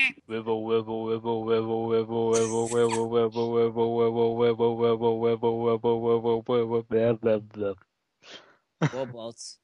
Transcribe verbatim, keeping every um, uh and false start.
Wibble, wibble, wibble, wibble, wibble, wibble, wibble, wibble, wibble, wibble, wibble, wibble, wibble, wibble, wibble, wibble, blah, blah, blah. Wobots.